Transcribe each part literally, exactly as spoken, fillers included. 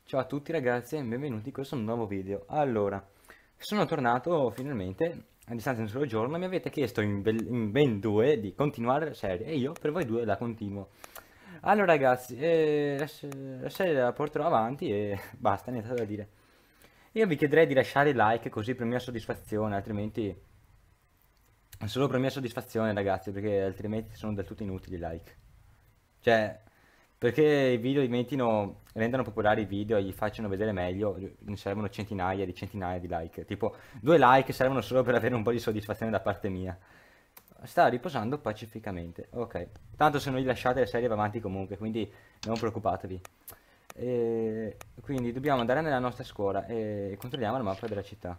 Ciao a tutti ragazzi e benvenuti in questo nuovo video. Allora, sono tornato finalmente a distanza di un solo giorno. Mi avete chiesto in, bel- in ben due di continuare la serie e io per voi due la continuo. Allora ragazzi, eh, la, se- la serie la porterò avanti e basta, niente da dire. Io vi chiederei di lasciare like così per mia soddisfazione, altrimenti solo per mia soddisfazione ragazzi, perché altrimenti sono del tutto inutili i like. Cioè, perché i video diventino, rendano popolari i video e gli facciano vedere meglio, ne servono centinaia di centinaia di like. Tipo, due like servono solo per avere un po' di soddisfazione da parte mia. Sta riposando pacificamente. Ok. Tanto se non gli lasciate la serie va avanti comunque, quindi non preoccupatevi. E quindi dobbiamo andare nella nostra scuola e controlliamo la mappa della città.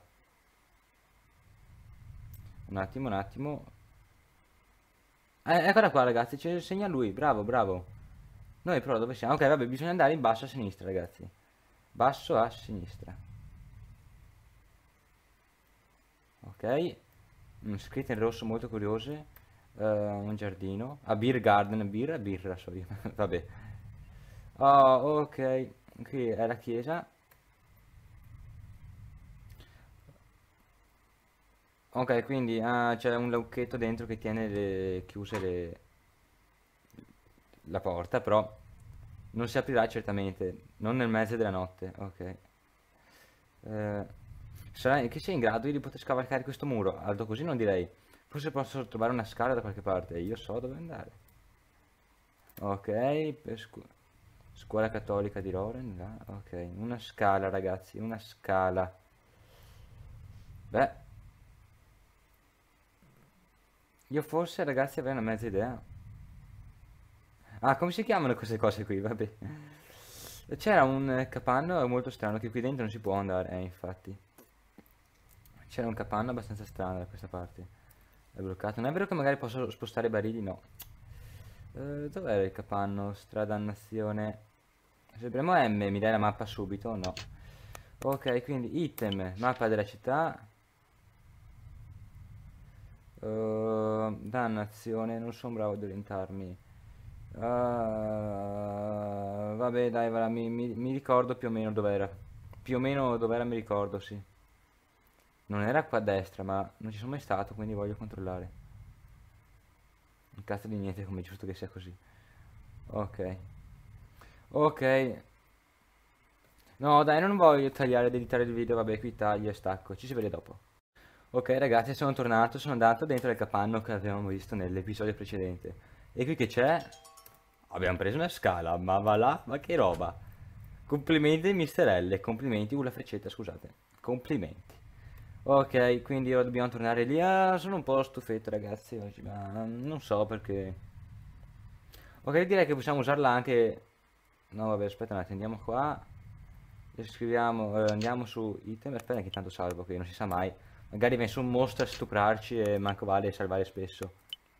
Un attimo, un attimo. Eh, eccola qua ragazzi, ci segna lui, bravo, bravo. Noi però dove siamo? Ok, vabbè, bisogna andare in basso a sinistra, ragazzi. Basso a sinistra. Ok. Mm, scritte in rosso molto curiose. Eh, un giardino. A Beer Garden, birra, birra, so io. Vabbè. Oh, ok. Qui è la chiesa. Ok, quindi ah, c'è un lucchetto dentro che tiene le, chiuse le, la porta, però non si aprirà certamente, non nel mezzo della notte. Ok. Eh, Sarai che sei in grado di poter scavalcare questo muro? Alto così non direi. Forse posso trovare una scala da qualche parte. Io so dove andare. Ok, per scu- scuola cattolica di Loren, là. Ok, una scala ragazzi, una scala. Beh, io forse ragazzi avrei una mezza idea. Ah, come si chiamano queste cose qui? Vabbè. C'era un eh, capanno molto strano che qui dentro non si può andare, eh, infatti. C'era un capanno abbastanza strano da questa parte. È bloccato. Non è vero che magari posso spostare i barili? No. Eh, dov'era il capanno? Strada nazione. Se premo M mi dai la mappa subito? No. Ok, quindi item, mappa della città. Uh, dannazione, non sono bravo ad orientarmi. Ah, vabbè, dai, va, mi, mi- mi ricordo più o meno dov'era. Più o meno dov'era mi ricordo, sì. Non era qua a destra, ma non ci sono mai stato, quindi voglio controllare. Un cazzo di niente, come è giusto che sia così. Ok. Ok. No, dai, non voglio tagliare ed editare il video, vabbè, qui taglio e stacco. Ci si vede dopo. Ok, ragazzi, sono tornato, sono andato dentro il capanno che avevamo visto nell'episodio precedente. E qui che c'è? Abbiamo preso una scala, ma va là, ma che roba. Complimenti, mister L, complimenti, uh, la freccetta, scusate. Complimenti. Ok, quindi ora dobbiamo tornare lì. Ah, sono un po' stufetto, ragazzi, oggi, ma non so perché. Ok, direi che possiamo usarla anche. No, vabbè, aspetta un attimo, andiamo qua. E scriviamo, eh, andiamo su item. Aspetta che tanto salvo qui, non si sa mai. Magari viene su un mostro a stuprarci e manco vale salvare spesso.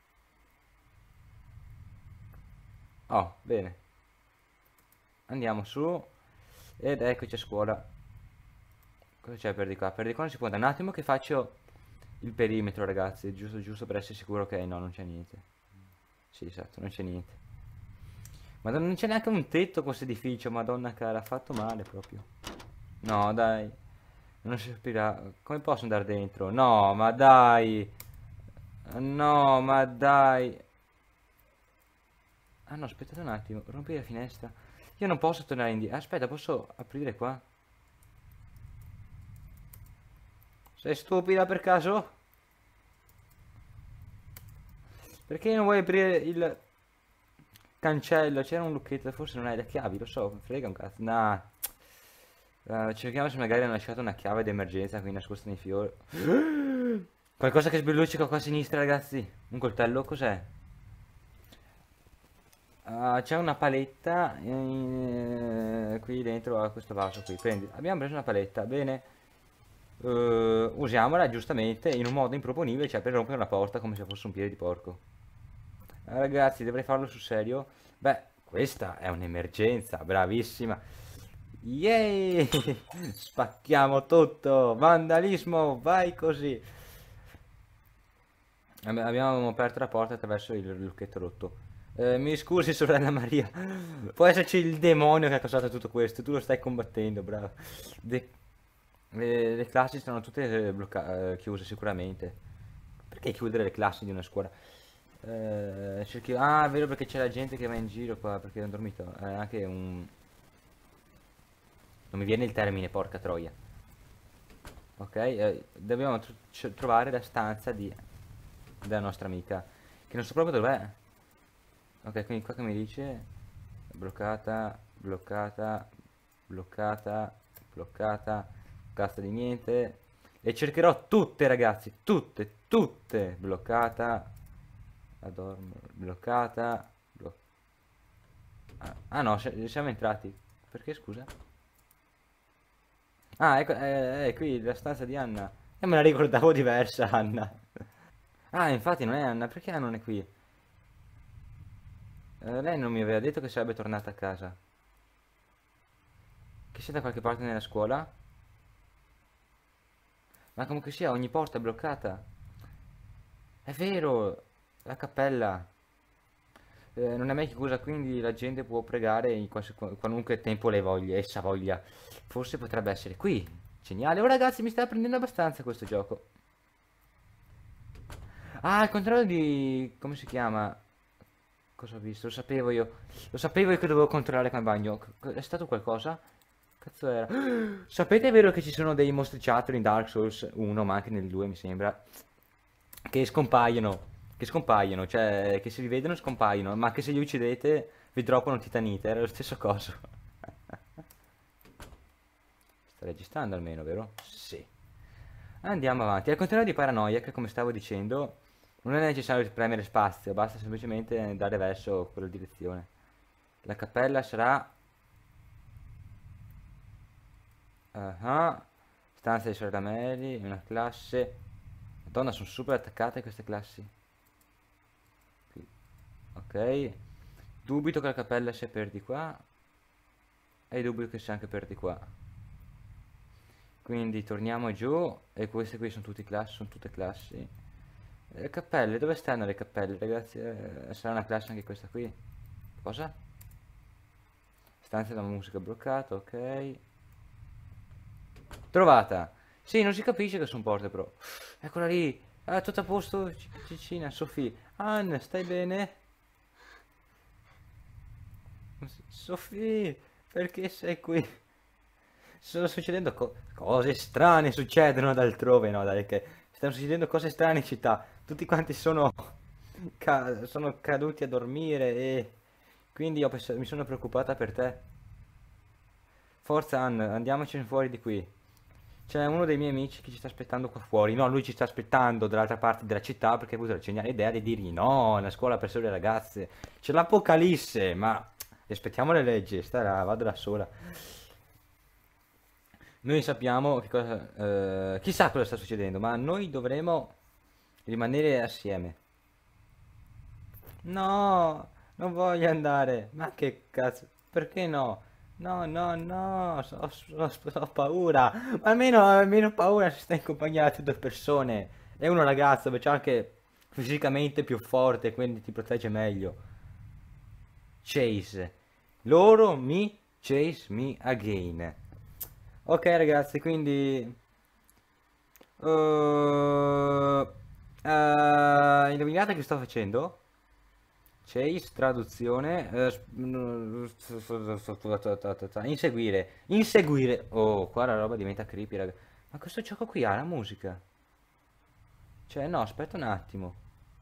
Oh, bene. Andiamo su. Ed eccoci a scuola. Cosa c'è per di qua? Per di qua non si può andare. Un attimo che faccio il perimetro, ragazzi. Giusto, giusto per essere sicuro che no, non c'è niente. Sì, esatto, non c'è niente. Madonna, non c'è neanche un tetto con questo edificio. Madonna cara, fatto male proprio. No, dai. Non si aprirà. Come posso andare dentro? No, ma dai. No, ma dai. Ah no, aspettate un attimo. Rompi la finestra. Io non posso tornare indietro. Aspetta, posso aprire qua? Sei stupida per caso? Perché non vuoi aprire il cancello? C'era un lucchetto, forse non hai le chiavi, lo so, frega un cazzo. Nah. Eh, cerchiamo se magari hanno lasciato una chiave d'emergenza qui nascosta nei fiori. Qualcosa che sbelluccica qua a sinistra, ragazzi. Un coltello, cos'è? Ah, c'è una paletta eh, qui dentro a questo vaso qui. Prendi. Abbiamo preso una paletta, bene. Eh, usiamola giustamente in un modo improponibile, cioè per rompere una porta come se fosse un piede di porco. Eh, ragazzi, dovrei farlo sul serio? Beh, questa è un'emergenza, bravissima. Yay! Spacchiamo tutto! Vandalismo, vai così! Abbi- Abbiamo aperto la porta attraverso il lucchetto rotto. Eh, mi scusi, sorella Maria. Può esserci il demonio che ha causato tutto questo. Tu lo stai combattendo, bravo. De- le, le classi stanno tutte eh, blocca- eh, chiuse sicuramente. Perché chiudere le classi di una scuola? Eh, cerchi- Ah, è vero perché c'è la gente che va in giro qua, perché è un dormitorio. È anche un... Non mi viene il termine, porca troia. Ok, eh, dobbiamo tro- c- trovare la stanza di... della nostra amica. Che non so proprio dov'è. Ok, quindi qua che mi dice bloccata, bloccata, bloccata, bloccata, cazzo di niente. Le cercherò tutte, ragazzi, tutte, tutte. Bloccata, adorno, bloccata, blo- ah, ah no, se- siamo entrati. Perché scusa? Ah, ecco, è, è qui la stanza di Anna. E me la ricordavo diversa, Anna. Ah, infatti non è Anna, perché Anna non è qui? Eh, lei non mi aveva detto che sarebbe tornata a casa. Che sia da qualche parte nella scuola? Ma comunque sia, ogni porta è bloccata. È vero, la cappella. Eh, non è mai chiusa, quindi la gente può pregare in qualsi- qualunque tempo le voglia, essa voglia. Forse potrebbe essere qui. Geniale. Oh ragazzi, mi sta prendendo abbastanza questo gioco. Ah, il controllo di... come si chiama? Cosa ho visto? Lo sapevo io. Lo sapevo io che dovevo controllare quel bagno. C- È stato qualcosa? Cazzo era? Sapete, è vero che ci sono dei mostriciattoli in Dark Souls uno, ma anche nel due mi sembra, che scompaiono. Che scompaiono, cioè che se li vedono scompaiono, ma che se li uccidete vi droppano titanite, era lo stesso coso. Sta registrando almeno, vero? Sì. Andiamo avanti. Al contrario di Paranoia, come stavo dicendo, non è necessario premere spazio, basta semplicemente dare verso quella direzione. La cappella sarà... Ah, stanza di sorellameli, una classe. Madonna, sono super attaccate queste classi. Qui. Ok. Dubito che la cappella sia per di qua. E dubito che sia anche per di qua. Quindi torniamo giù. E queste qui sono tutte classi, sono tutte classi. Le cappelle, dove stanno le cappelle, ragazzi? Eh, sarà una classe anche questa qui. Cosa? Stanza della musica bloccata, ok. Trovata. Sì, non si capisce che sono porte però. Eccola lì. Ah, tutto a posto, C- Cicina, Sofì. Anne, stai bene? Sofì, perché sei qui? Stanno succedendo co- cose strane, succedono ad altrove, no? Dai, che stanno succedendo cose strane in città. Tutti quanti sono, ca- sono caduti a dormire e quindi ho pensato- mi sono preoccupata per te. Forza, Anne, andiamocene fuori di qui. C'è uno dei miei amici che ci sta aspettando qua fuori. No, lui ci sta aspettando dall'altra parte della città perché ha avuto la geniale idea di dirgli no, è una scuola per sole ragazze. C'è l'apocalisse, ma aspettiamo le leggi, starà, vado da sola. Noi sappiamo che cosa... eh, chissà cosa sta succedendo, ma noi dovremo rimanere assieme. No, non voglio andare. Ma che cazzo? Perché no? No, no, no, so- so- so- ho paura. Ma almeno, almeno paura se stai in compagnia di due persone. E uno ragazzo, perché c'è anche fisicamente più forte, quindi ti protegge meglio. Chase. Loro mi chase me again. Ok ragazzi, quindi... Uh, uh, indovinate che sto facendo? Chase, traduzione, eh, sp- mm, inseguire, inseguire. Oh, qua la roba diventa creepy, raga. Ma questo gioco qui ha la musica. Cioè, no, aspetta un attimo.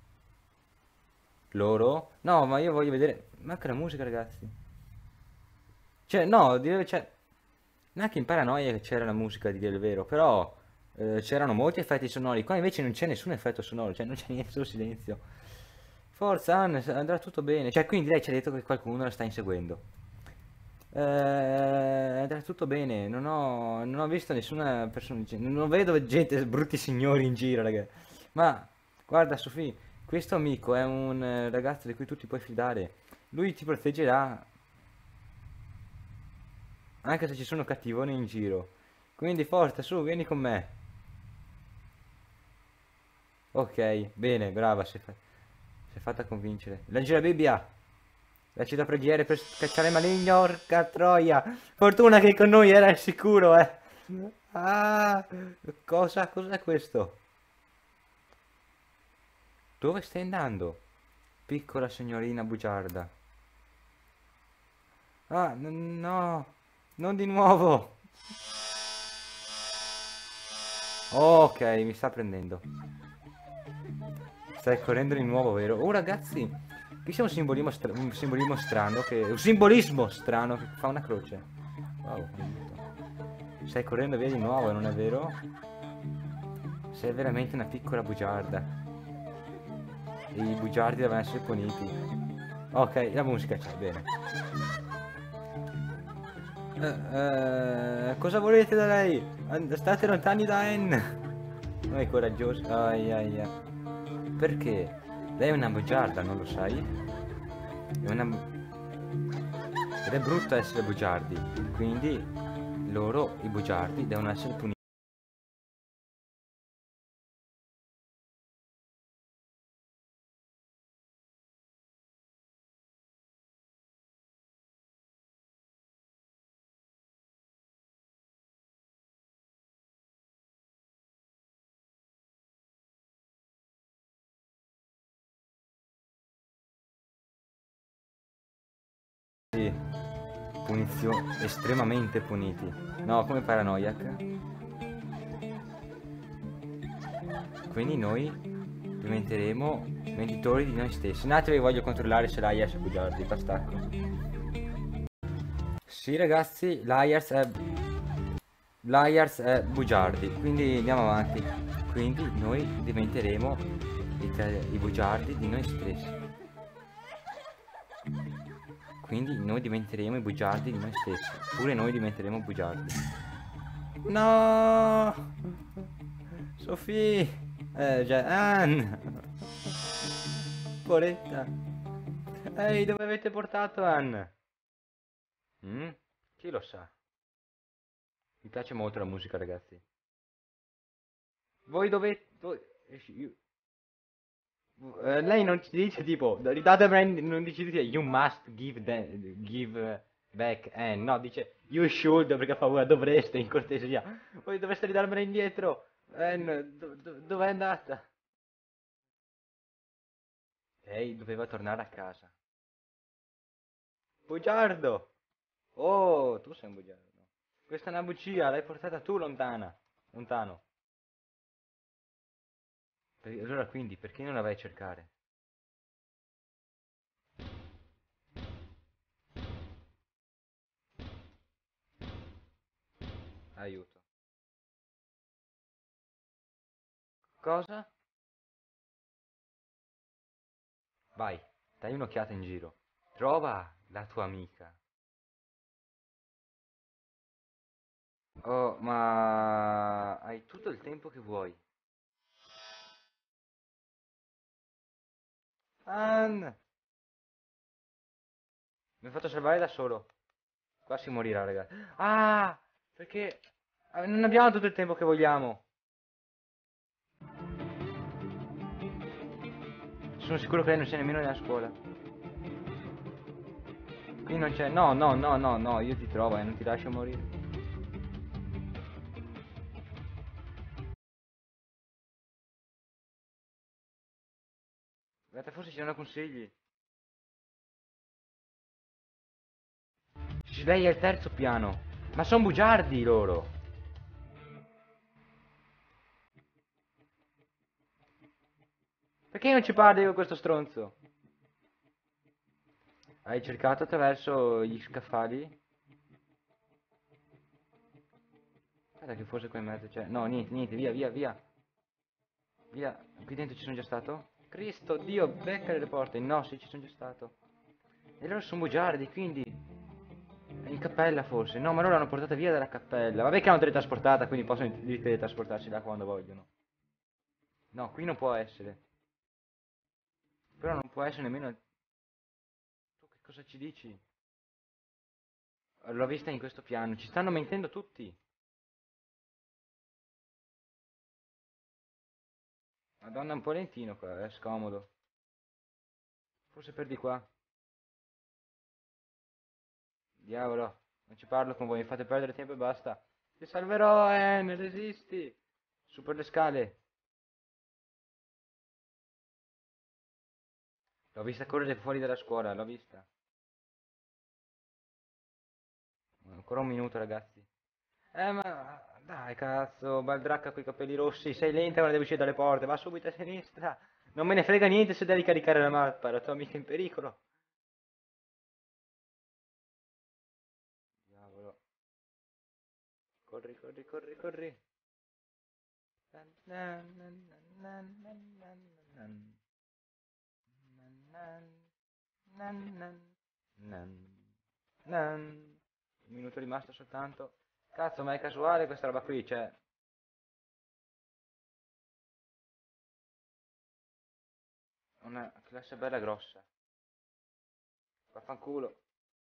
Loro? No, ma io voglio vedere. Manca la musica, ragazzi. Cioè, no, dire, cioè, neanche in Paranoia che c'era la musica di dire il vero, però eh, c'erano molti effetti sonori. Qua invece non c'è nessun effetto sonoro, cioè non c'è niente, solo silenzio. Forza, Anne, andrà tutto bene. Cioè, quindi lei ci ha detto che qualcuno la sta inseguendo. Eh, andrà tutto bene, non ho, non ho visto nessuna persona, non vedo gente, brutti signori in giro, raga. Ma guarda, Sofì, questo amico è un eh, ragazzo di cui tu ti puoi fidare. Lui ti proteggerà anche se ci sono cattivoni in giro. Quindi forza, su, vieni con me. Ok, bene, brava, si è, fa- si è fatta convincere. Leggi la Bibbia. Recita preghiere per scacciare maligno, orca troia. Fortuna che con noi era sicuro, eh. Ah, cosa, cos'è questo? Dove stai andando? Piccola signorina bugiarda. Ah, n- no, non di nuovo. Ok, mi sta prendendo. Stai correndo di nuovo, vero? Oh, ragazzi, qui c'è un simbolismo, stra- un simbolismo strano che... Un simbolismo strano che fa una croce. Wow, aiuto. Stai correndo via di nuovo, non è vero? Sei veramente una piccola bugiarda. E i bugiardi devono essere puniti. Ok, la musica c'è, bene. Eh, eh, cosa volete da lei? And- state lontani da Anne. Non è coraggioso. Ai ai ai. Perché? Lei è una bugiarda, non lo sai? È una... Ed è brutto essere bugiardi. Quindi loro, i bugiardi, devono essere puniti. Sì, punizioni estremamente puniti. No, come Paranoiac. Quindi noi diventeremo venditori di noi stessi. Un attimo, voglio controllare se l'Ayers è bugiardi. Pastacco. Sì, ragazzi, l'Ayers è... L'Ayers è bugiardi. Quindi andiamo avanti. Quindi noi diventeremo i, i bugiardi di noi stessi. Quindi noi diventeremo i bugiardi di noi stessi. Pure noi diventeremo bugiardi. No! Sofì! Eh, già, Anne! Poretta! Ehi, dove avete portato Anne? Mm? Chi lo sa? Mi piace molto la musica, ragazzi. Voi dovete... Voi... io- eh, lei non ci dice tipo... Datemela non dice dice, you must give, the, give eh, back Anne. No, dice you should perché fa paura, dovreste in cortesia. Voi dovreste ridarmela indietro. Anne, do- do- dov'è andata? Lei doveva tornare a casa. Bugiardo! Oh, tu sei un bugiardo. Questa è una bugia, l'hai portata tu lontana. Lontano. Per- allora quindi, perché non la vai a cercare? Aiuto. Cosa? Vai, dai un'occhiata in giro. Trova la tua amica. Oh, ma hai tutto il tempo che vuoi. Anne! Mi ho fatto salvare da solo. Qua si morirà, ragazzi. Ah! Perché eh, non abbiamo tutto il tempo che vogliamo. Sono sicuro che lei non sia nemmeno nella scuola. Qui non c'è... No, no, no, no, no, io ti trovo e non ti lascio morire. Guarda, forse ci sono consigli. Si sveglia al terzo piano. Ma sono bugiardi loro. Perché non ci parli con questo stronzo? Hai cercato attraverso gli scaffali? Guarda che forse qua in mezzo c'è... No, niente, niente, via, via, via. Via. Qui dentro ci sono già stato? Cristo, Dio, beccare le porte. No, sì, ci sono già stato. E loro sono bugiardi, quindi... È in cappella forse. No, ma loro l'hanno portata via dalla cappella. Vabbè che l'hanno teletrasportata, quindi possono teletrasportarsi da quando vogliono. No, qui non può essere. Però non può essere nemmeno... Tu che cosa ci dici? L'ho vista in questo piano. Ci stanno mentendo tutti. Madonna, un po' lentino qua, è scomodo. Forse per di qua. Diavolo, non ci parlo con voi, mi fate perdere tempo e basta. Ti salverò, Anne, resisti. Su per le scale. L'ho vista correre fuori dalla scuola, l'ho vista. Ancora un minuto, ragazzi. Eh, ma dai, cazzo, Baldracca con i capelli rossi, sei lenta quando devi uscire dalle porte, va subito a sinistra. Non me ne frega niente se devi caricare la mappa, la tua amica è in pericolo. Diavolo. Corri, corri, corri, corri. Nan, nan, nan, nan, nan, nan, nan, nan, nan, nan, nan, nan. Un minuto rimasto soltanto. Cazzo, ma è casuale questa roba qui, cioè. Una classe bella grossa. Vaffanculo.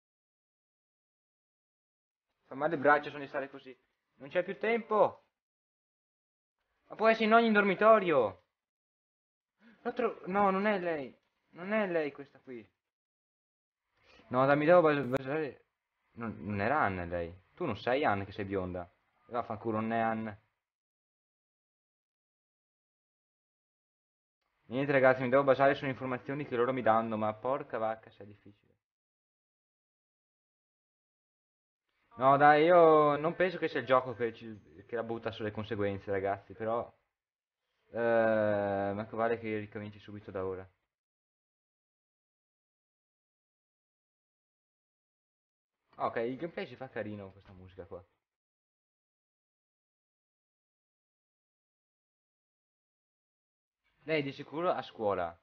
Fa male il braccio sono di stare così. Non c'è più tempo. Ma può essere in ogni dormitorio. L'altro... No, non è lei. Non è lei questa qui. No, dammi devo bas- basare... Non, non era Anne lei. Tu non sei Anne che sei bionda. Vaffanculo, non è Anne. Niente ragazzi, mi devo basare sulle informazioni che loro mi danno, ma porca vacca se è difficile. No dai, io non penso che sia il gioco che, ci- che la butta sulle conseguenze ragazzi, però... Eh, ma che vale che ricominci subito da ora. Ok, il gameplay si fa carino con questa musica qua. Lei di sicuro a scuola.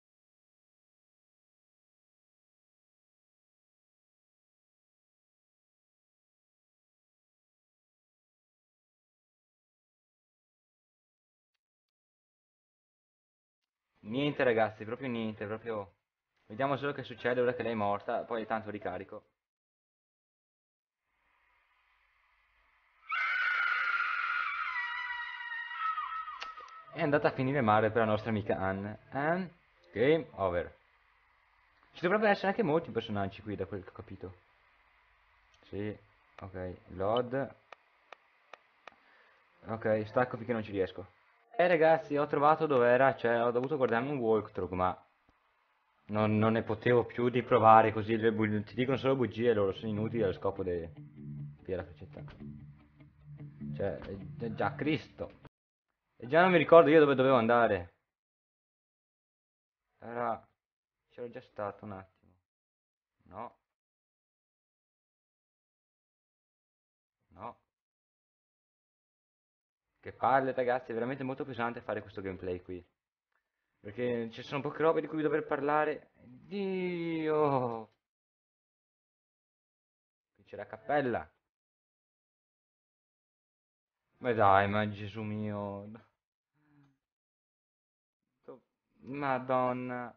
Niente ragazzi, proprio niente, proprio... Vediamo solo che succede ora che lei è morta, poi tanto ricarico. È andata a finire male per la nostra amica Anne. And game over. Ci dovrebbero essere anche molti personaggi qui da quel che ho capito. Sì, ok, load. Ok, stacco finché non ci riesco. Eh ragazzi, ho trovato dov'era, cioè ho dovuto guardarmi un walkthrough, ma non, non ne potevo più di provare così, le bu- ti dicono solo bugie, loro sono inutili allo scopo di... Via la freccetta. Cioè, è già Cristo. E già non mi ricordo io dove dovevo andare. Era... C'ero già stato un attimo. No, no. Che palle ragazzi, è veramente molto pesante fare questo gameplay qui. Perché ci sono poche robe di cui dover parlare. Dio! Qui c'è la cappella. Ma dai, ma Gesù mio. Madonna.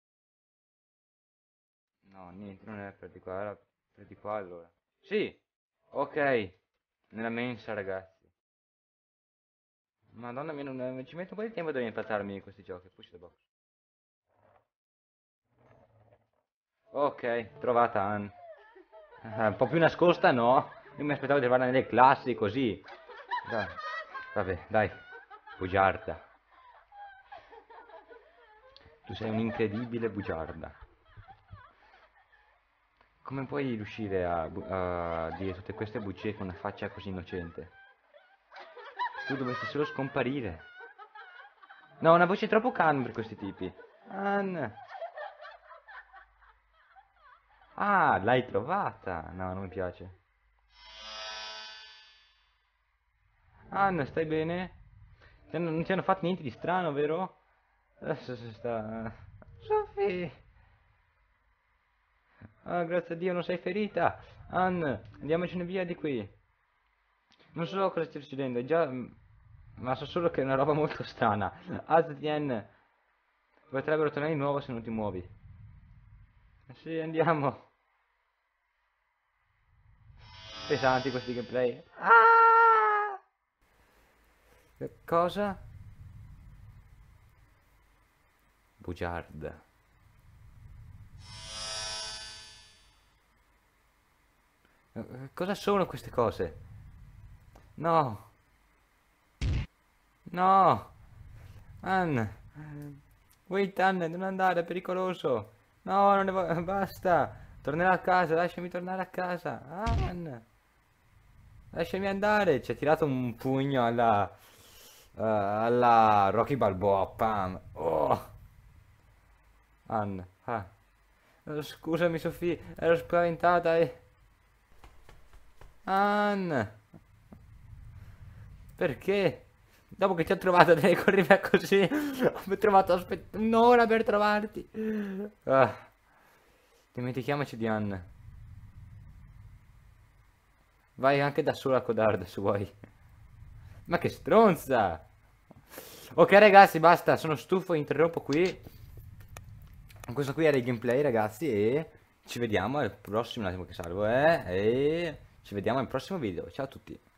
No, niente, non è per di qua, era per di qua allora. Sì, ok. Nella mensa, ragazzi. Madonna mia, non, ci metto un po' di tempo ad orientarmi in questi giochi. Push the box. Ok, trovata Ann. Ah, un po' più nascosta, no? Io mi aspettavo di trovarla nelle classi, così. Dai. Vabbè, dai. Bugiarda. Tu sei un'incredibile bugiarda. Come puoi riuscire a, bu- a dire tutte queste bugie con una faccia così innocente? Tu dovresti solo scomparire. No, una voce troppo calma per questi tipi. Ann. Ah, l'hai trovata. No, non mi piace. Ann, stai bene? Ti hanno- non ti hanno fatto niente di strano, vero? Adesso si sta... Sophie! Ah, grazie a Dio non sei ferita. Ann, andiamocene via di qui. Non so cosa stia succedendo, è già... Ma so solo che è una roba molto strana. Aztien, potrebbero tornare di nuovo se non ti muovi. Sì, andiamo. Pesanti questi gameplay. Ah! Che cosa? Bugiarda. Eh, Cosa sono queste cose? No, no, Ann. Wait, Ann, non andare, è pericoloso. No, non ne voglio, basta. Tornerò a casa, lasciami tornare a casa. Ann, lasciami andare. Ci ha tirato un pugno alla, eh, alla Rocky Balboa, pam. Oh, Ann, ah. Eh, Scusami, Sofì, ero spaventata e... Ann, perché? Dopo che ti ho trovato, devi correre via così. Ho trovato aspett- un'ora per trovarti. Ah, dimentichiamoci di Ann. Vai anche da sola a codarda se vuoi. Ma che stronza! Ok ragazzi, basta, sono stufo, interrompo qui. Questo qui era il gameplay ragazzi e ci vediamo al prossimo, un attimo che salvo, eh, e ci vediamo al prossimo video. Ciao a tutti.